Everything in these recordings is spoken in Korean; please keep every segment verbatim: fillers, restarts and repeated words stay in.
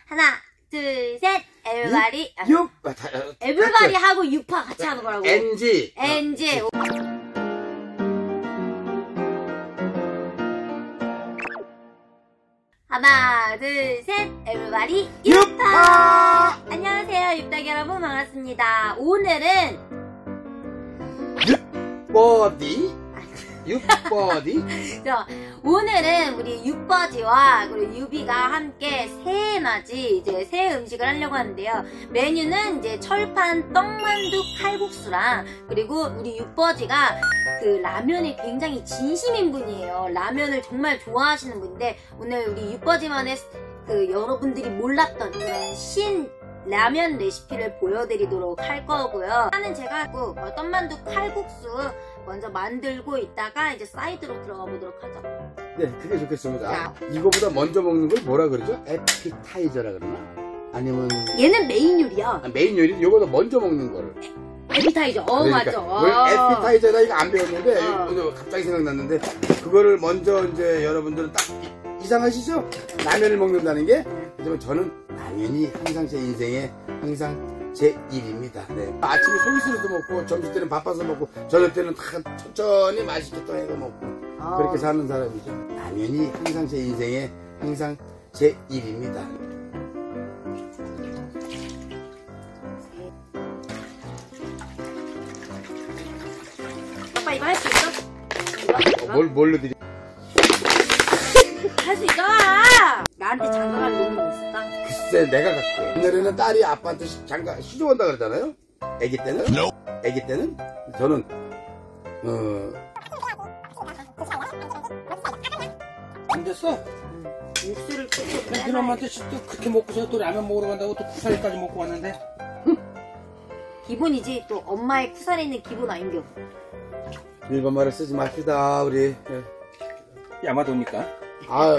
하나, 둘, 셋. 에브리바디. 유. 에브리바디 하고 유파 같이 하는 거라고. 엔지. 엔지. 하나, 둘, 셋. 에브리바디 유파. 유파. 안녕하세요, 육닭 여러분. 반갑습니다. 오늘은 육버디. 육버디. 저, 오늘은 우리 육버지와 그리고 유비가 함께 새해맞이 이제 새해 음식을 하려고 하는데요. 메뉴는 이제 철판 떡만두 칼국수랑, 그리고 우리 육버지가 그 라면이 굉장히 진심인 분이에요. 라면을 정말 좋아하시는 분인데, 오늘 우리 육버지만의 그 여러분들이 몰랐던 그런 신 라면 레시피를 보여드리도록 할 거고요. 하는 제가 그 떡만두 칼국수 먼저 만들고 있다가 이제 사이드로 들어가 보도록 하죠. 네, 그게 좋겠습니다. 아, 이거보다 먼저 먹는 걸 뭐라 그러죠? 에피타이저라 그러나? 아니면 얘는 메인 요리야. 아, 메인 요리? 이거보다 먼저 먹는 거를. 에피타이저. 어, 그러니까, 맞죠. 왜 어. 에피타이저다 이거 안 배웠는데 어. 갑자기 생각났는데, 그거를 먼저 이제 여러분들은 딱 이상하시죠? 라면을 먹는다는 게. 하지만 저는 라면이 항상 제 인생에 항상 제 일입니다. 네. 아침에 소위스로도 먹고, 점심 때는 바빠서 먹고, 저녁 때는 다 천천히 맛있게 또 해서 먹고, 어. 그렇게 사는 사람이죠. 라면이 항상 제 인생에 항상 제 일입니다. 아빠 이거 할 수 있어? 이거? 이거? 어, 뭘, 뭘로 드리? 할 수 있어! 나한테 장가갈 놈은 있을까? 글쎄, 내가 갈게. 옛날에는 딸이 아빠한테 시- 장가, 시집온다 그러잖아요? 애기 때는? 애기 때는? 저는, 어, 안 됐어? 육수를 끓이고 그 놈한테 또 그렇게 먹고서 또 라면 먹으러 간다고 또 쿠사리까지 먹고 왔는데. 기본이지. 또 엄마의 쿠살에 있는 기본 아닌겨. 일본말을 쓰지 맙시다, 우리. 예. 야마도니까. 아,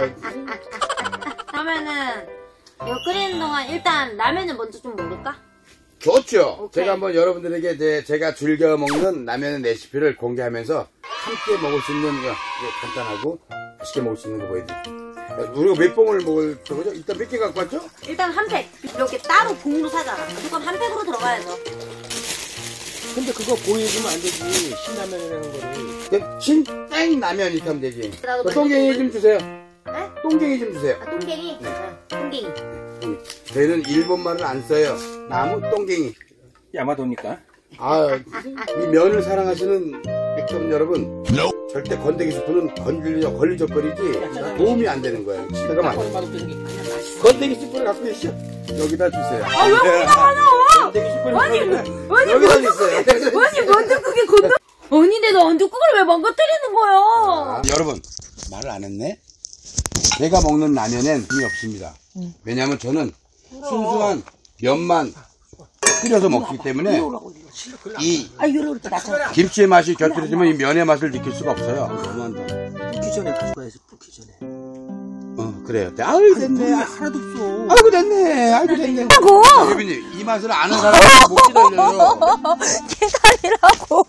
그러면은 이거 끓이는 동안 일단 라면을 먼저 좀 먹을까? 좋죠. 오케이. 제가 한번 여러분들에게 이제 제가 즐겨 먹는 라면 레시피를 공개하면서 함께 먹을 수 있는, 거, 간단하고 맛있게 먹을 수 있는 거 보여드릴게요. 우리가 몇 봉을 먹을 거죠? 일단 몇 개 갖고 왔죠? 일단 한 팩. 이렇게 따로 봉으로 사잖아. 무조건 한 팩으로 들어가야죠. 근데 그거 보여주면 안 되지. 신라면이라는 거를. 네, 신땡 라면 이렇게 하면 되지. 나도 그 똥갱이 좀 주세요. 네? 똥갱이 좀 주세요. 아, 똥갱이? 네. 응, 똥갱이. 음, 저희는 일본말을 안 써요. 나무 똥갱이. 야마도니까. 아, 이 면을 사랑하시는 백점 여러분, 절대 건더기 스프는 건들려 걸리적거리지 도움이 안 되는 거예요. 잠깐만. 건더기 스프를 갖고 계시죠? 여기다 주세요. 아, 왜 거기다 놔? 건더기 스프를 아니, 여기다, 아니, 여기다 먼저 주세요. 아니, 먼저 그게 건너. 아니, 근데 너 언제국을 왜 망가뜨리는 거야? 아, 여러분, 말을 안 했네? 제가 먹는 라면엔 힘이 없습니다. 왜냐면 저는 순수한 면만 끓여서 먹기 때문에 이 김치의 맛이 곁들여지면 이 면의 맛을 느낄 수가 없어요. 너무한다. 붓기 전에 가져가야지, 붓기 전에. 어, 그래요. 아유, 됐네. 아, 하나도 없어. 아이고, 됐네. 아이고, 됐네. 하고! 예빈님, 이 맛을 아는 사람은 못 기다려요. 계산이라고.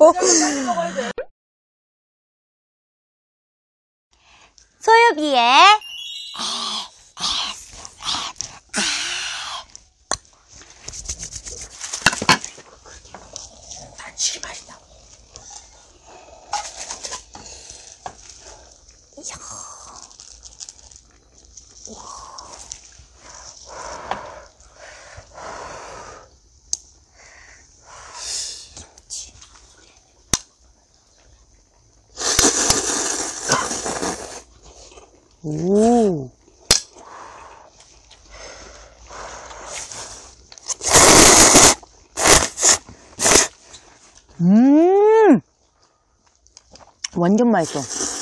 소유비의 단치기 맛있다. 오. 음. 완전 맛있어.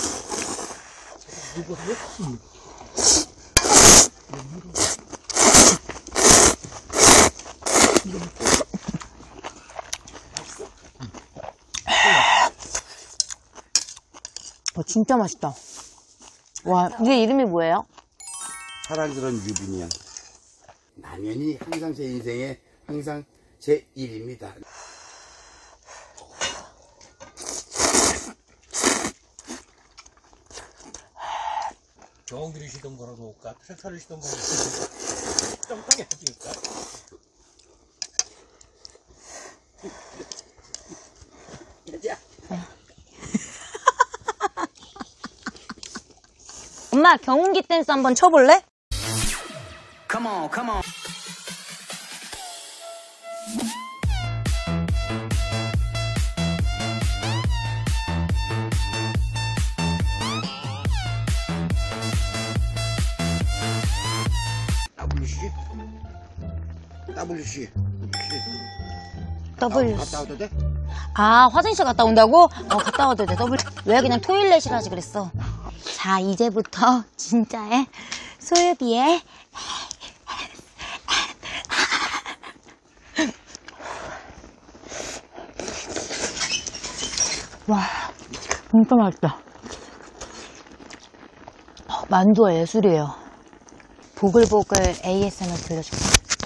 와, 진짜 맛있다. 와, 이게 이름이 뭐예요? 사랑스러운 유빈이 형. 라면이 항상 제 인생에 항상 제 일입니다. 정 들이시던 거라도 올까? 탈탈이시던 거라도 엄마 경운기 댄스 한번 쳐볼래? Come on, come on. 더블유씨? 더블유씨. W. 갔다 와도 돼? 아, 화장실 갔다 온다고? 어, 갔다 와도 돼. W. 왜 그냥 토일렛이라 하지 그랬어? 자, 이제부터 진짜의 소유비의 와, 진짜 맛있다. 어, 만두가 예술이에요. 보글보글 에이에스엠알 들려줄게.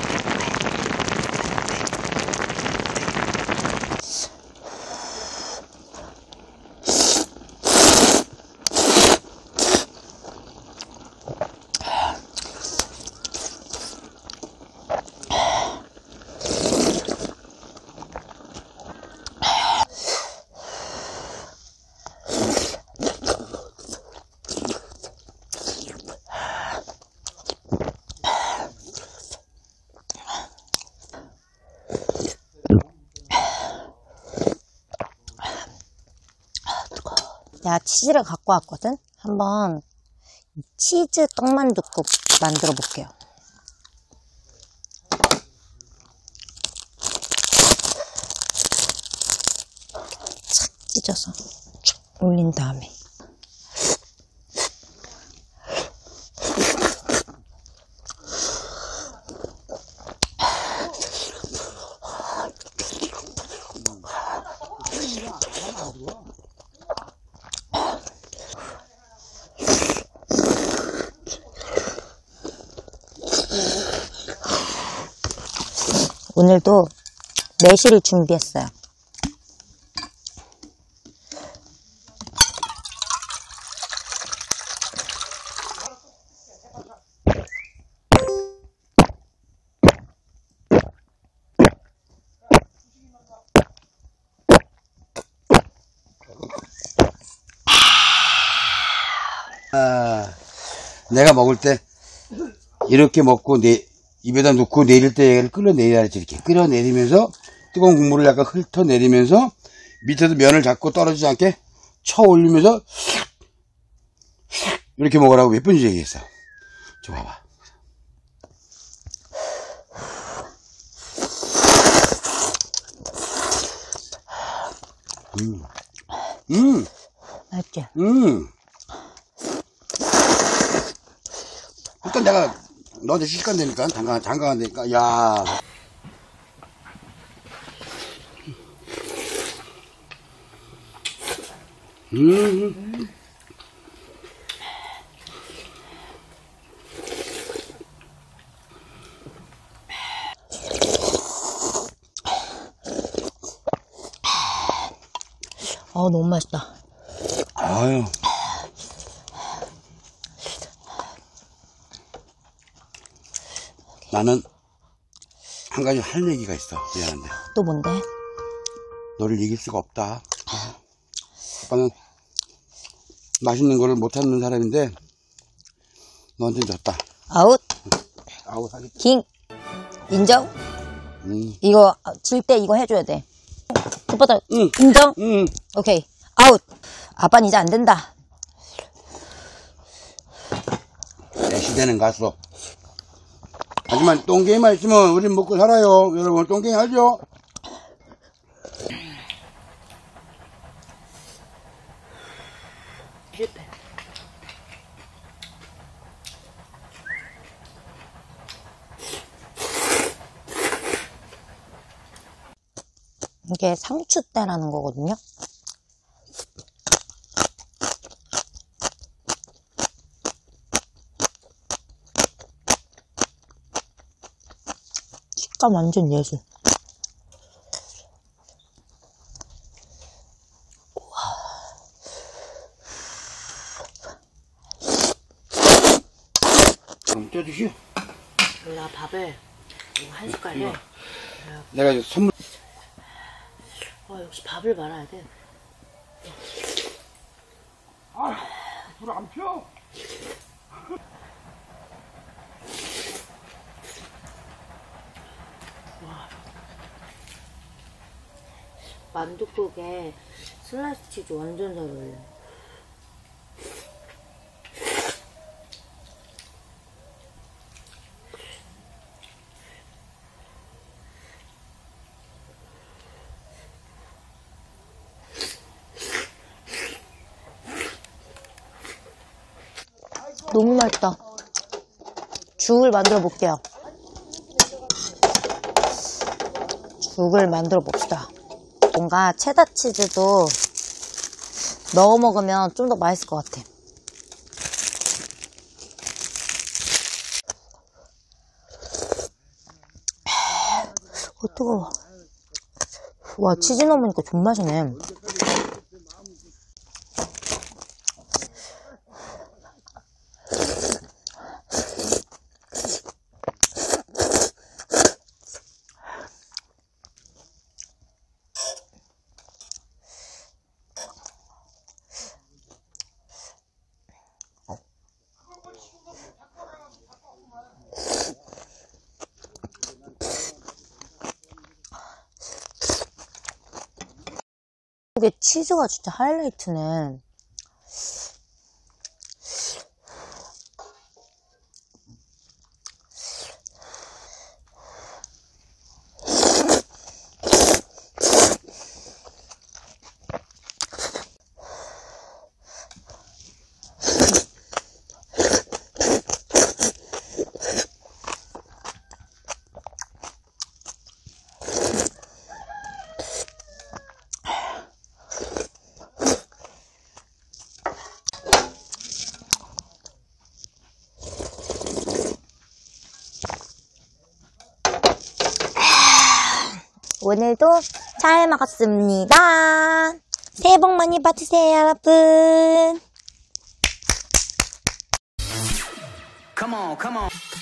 내가 치즈를 갖고 왔거든? 한번 치즈 떡만둣국 만들어 볼게요. 착 찢어서 쭉 올린 다음에 오늘도 매실을 준비했어요. 아, 내가 먹을 때 이렇게 먹고 내 입에다 넣고 내릴 때 얘를 끓여내려야지. 이렇게 끓여내리면서 뜨거운 국물을 약간 훑어내리면서 밑에서 면을 잡고 떨어지지 않게 쳐 올리면서 이렇게 먹으라고 몇 번씩 얘기했어. 저 봐봐. 음, 음, 맛있지? 음. 일단 내가 너한테 시식간 되니까 장가 장가간 되니까 야. 음. 어, 너무 맛있다. 아유. 나는 한 가지 할 얘기가 있어. 미안한데. 또 뭔데? 너를 이길 수가 없다. 아빠는 맛있는 거를 못하는 사람인데 너한테는 졌다. 아웃. 아우 사기. 킹. 인정? 음. 이거 질 때 이거 해줘야 돼. 오빠들 응. 인정? 응. 오케이. 아웃. 아빠는 이제 안 된다. 내 시대는 갔어. 하지만 똥게임만 있으면 우린 먹고 살아요. 여러분 똥게임 하죠? 실패. 이게 상추대라는 거거든요. 식감 완전 예술. 그럼 쪄주시오. 나 밥에 이거 한 숟갈에. 내가 선물. 어, 역시 밥을 말아야 돼. 아, 불 안 펴. 만둣국에 슬라이스 치즈 완전 잘 어울려. 너무 맛있다. 죽을 만들어 볼게요. 죽을 만들어 봅시다. 뭔가 체다 치즈도 넣어 먹으면 좀 더 맛있을 것 같아. 어, 뜨거워. 와, 치즈 넣으니까 존맛이네. 이게 치즈가 진짜 하이라이트네. 오늘도 잘 먹었습니다. 새해 복 많이 받으세요, 여러분. Come on, come on.